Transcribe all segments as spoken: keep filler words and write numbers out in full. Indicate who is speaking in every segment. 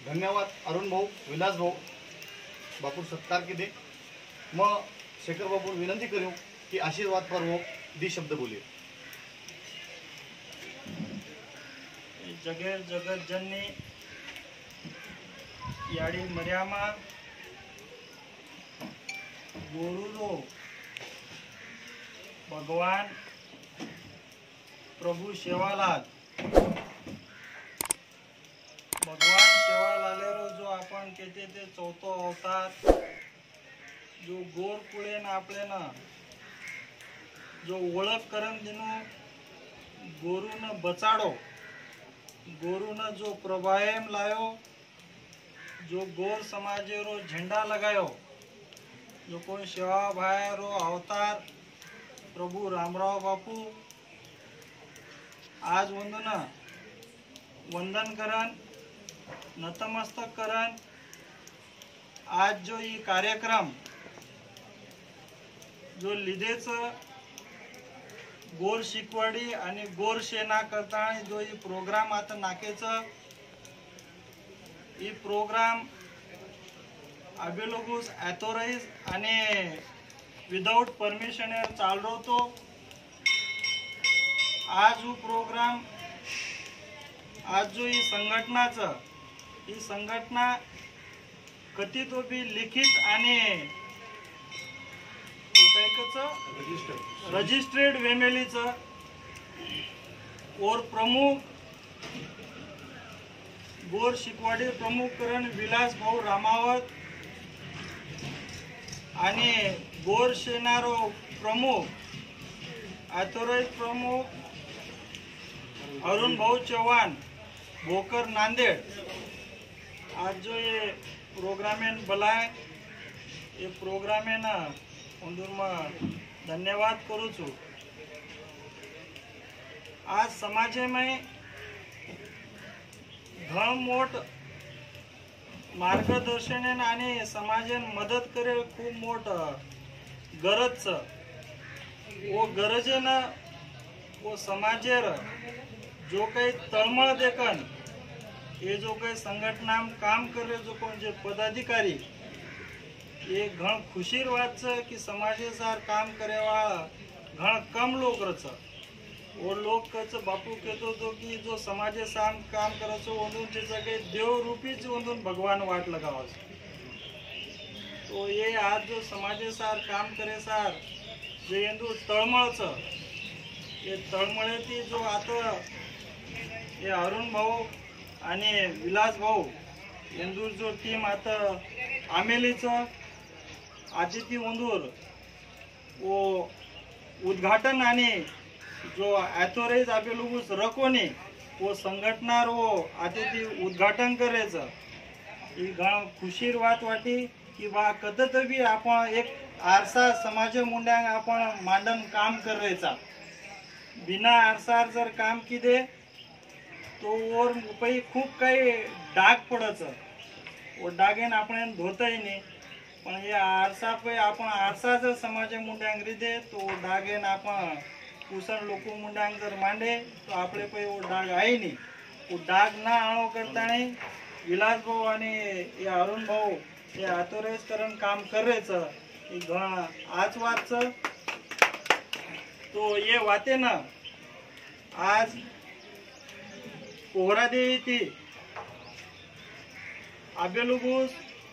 Speaker 1: धन्यवाद अरुण भाऊ, विलास भाऊ, बापू सत्कार के दे। मैं शेखर बाबू विनंती करूँ कि आशीर्वाद पर वो दी शब्द बोलिए।
Speaker 2: जगह जगत जननी याड़ी मर्यामा गुरु भगवान प्रभु सेवालाल भगवान सेवालालेरो जो आपण कहते ते चौथो अवतार जो गोर पुळे ना आपले ना जो ओळख करण दिनो गोरू न बचाड़ो गोरू न जो प्रभाएम लायो जो गोर समाजे रो झंडा लगायो जो कोई सेवा भाई रो अवतार प्रभु रामराव बापू आज वंदन वंदन करन नतमस्तक करन आज जो ये कार्यक्रम जो लिदेच गोर शिकवाडी आणि गोर सेना करता जो ये प्रोग्राम आता नाकेच ये प्रोग्राम अबेलोगुस ऑथोराइज आणि विदाउट परमिशन चाल रहो तो आज वो प्रोग्राम आज जो ये संघटनाच ही संघटना कधी तो भी लिखित आणि रजिस्ट्रेड वेमेलीच और प्रमुख गोर शिकवाडी प्रमुख करण विलास भाऊ रामावत आणि गोर सेनारो प्रमुख ऑथोराइज प्रमुख अरुण भाऊ चौहान भोकर नांदेड़ आज जो ये प्रोग्रामेन बलाय ये प्रोग्रामेन उंदूर में धन्यवाद करू छू। आज समाजे में घण मोट मार्गदर्शन आणि समाजेन मदत करे खूब मोट गरज वो गरजेन वो समाजेर जो काही तळमळ देखन ये जो काही संघटना काम करे जो कोण जे पदाधिकारी ये घण खुशीर बात है कि समाजे सार काम करे वाला घण कम लोग रच वो लोग कच बापू कहतो तो कि जो समाजे साम काम करे छो वंदून जे जगह देव रूपी ज वंदून भगवान वाट लगावा तो ये आज जो समाजे सार काम करे सार जे इंदू तळमळ छ ये तळमळेती जो आता ये अरुण भाऊ आणि विलास भाऊ इंदूर जो टीम आता आमेलीच आदिती वंदूर वो उद्घाटन आणि जो ऑथोराइज आबेलुगुस रकोनी वो संघटना रो आदिती उद्घाटन करेच ही घण खुशीर बात वाटी कि बा कदत भी आपण एक आरसा समाज मुंड्यांग आपण मांडन काम करायचा बिना आरसार जर काम किदे तो और पै खूप काही डाग पडच वो डागेन आपण धोताय नाही पण हे आरसा पे आपण आरसा जर समाज मुंड्यांग रिदे तो डागेन आपण कुसण लोक मुंड्यांग जर मांडे तो आपले पे वो डाग आहे नाही वो डाग ना आणो करता नाही विलास भाऊ आणि ये अरुण भाऊ ये ऑथोराइज करण काम करेच ये घण आज वाच तो ये वाते ना आज कोहरा देवी थी आबेलुगुस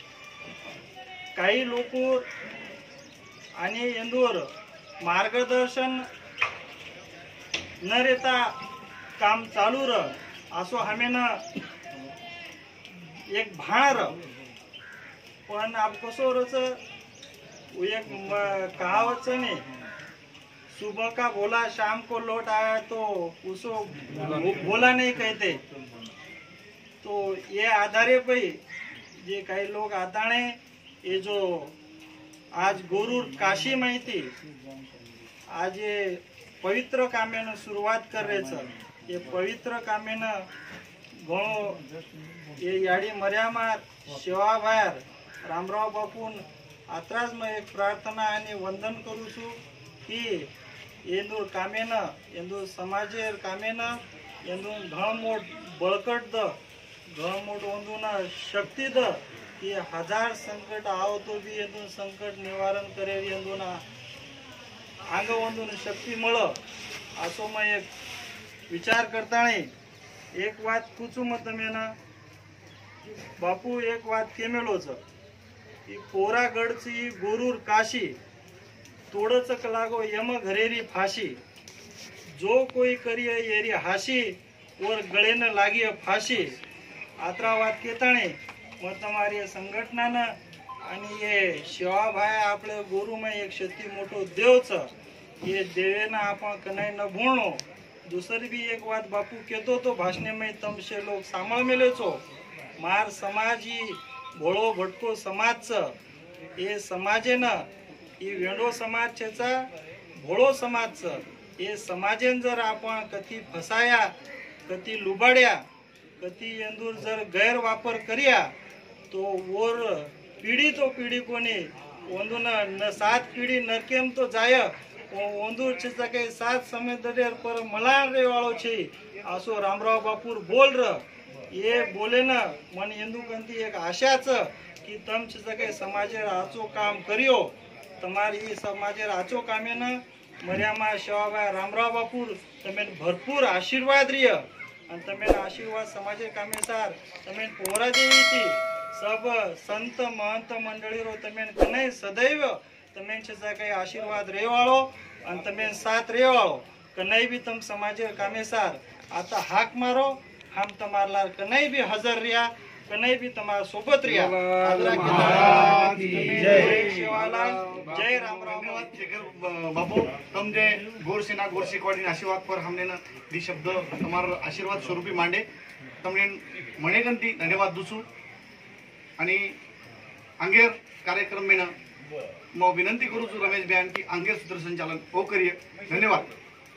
Speaker 2: काही लोक आणि इंदूर मार्गदर्शन न रेता काम चालू र असो हमें एक भार पण आप कसो रच एक कहावत नहीं सुबह का बोला शाम को लौट आया तो उसको बोला नहीं कहते तो ये आधारे पे जे कई लोग आताने ये जो आज गुरुर काशी माहिती आज ये पवित्र कामेन शुरुआत कर रहे छ ये पवित्र कामेन घणो ये याडी मर्यामा सेवा भायर रामराव बापून आत्राज में एक प्रार्थना आणि वंदन करू छू की येंदूर कामेन येंदूर समाजेर कामेन येंदूर घण मोठ बळकट द ઘણો મોટો ઊંધુના શક્તિ દ કે હજાર સંકટ આવો તો બી એનું સંકટ નિવારણ કરેલી એનું આંગ ಒಂದು શક્તિ મળો આસોમાં એક વિચાર કરતા નહીં એક વાત પૂછું મેં તમે ના બાપુ એક વાત કેમેલો છે એ પોરાગઢથી ગુરુર કાશી તોડચક લાગો यम घरेरी फाशी जो कोई करिए येरी हाशी और गळे न लागी फाशी आत्रा વાત કેતાણે મત તમારી સંગઠનાના અને એ શિવાભાઈ આપણે ગુરુમાં એક શક્તિ મોટો દેવ છે એ દેવેના આપણ કનાઈ ન ભૂણો दूसरी भी एक बात बापू कहतो तो भाषण में तम से लोग सामळ मेले छो मार समाज ही भोळो भटको समाज छ ए समाजे न ये वेंडो समाज छेचा भोळो समाज छ ए समाजेन जर आपण कती फसाया कती लुबाड्या कती एंदूर जर गैरवापर कर्या तो और पीढ़ी तो पीढ़ी कोणी ओंदून न सात पीढ़ी नरकेम तो जाय ओंदूर छेचा के सात समय दरेर पर मलाण रे वाळो छे आसो रामराव बापूर बोल र ये बोले न मन हिंदू कंती एक आशा छ की तम छेचा के समाजे आचो काम कर्यो તમારી સમાજે આચો કામે ન મર્યામાં શિવાભાઈ રામરાવ બાપુર તમે ભરપૂર આશીર્વાદ રહ્યા અને તમે આશીર્વાદ સમાજે કામે સાર તમે પોરા દેવીથી સબ સંત મહંત મંડળીરો તમે કને સદૈવ તમે છેસા કઈ આશીર્વાદ રહેવાળો અને તમે સાથ રહેવાળો કને બી તમ સમાજે કામે સાર આતા હાક મારો હમ તમારા કને બી હાજર રહ્યા कन्हई भी तुम्हारा सोबत रिया आदरा के जय शिवालाल जय रामराव
Speaker 1: शेखर बापू तम जे गोर सेना गोर शिकवाड़ी आशीर्वाद पर हमने न दी शब्द तुम्हारा आशीर्वाद स्वरूपी मांडे तमने मणे गंती धन्यवाद दूसू आणि अंगेर कार्यक्रम में न मैं विनंती करू छू रमेश बयान की अंगेर सूत्र संचालन ओ करिए धन्यवाद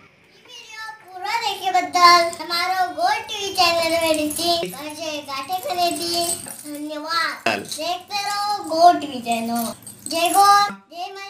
Speaker 3: पूरा देखे बद्दल हमारो गोल्ड टीवी चैनल में रीति अजय गाठे खरेदी धन्यवाद देखते रहो गोल्ड टीवी चैनल जय गो जय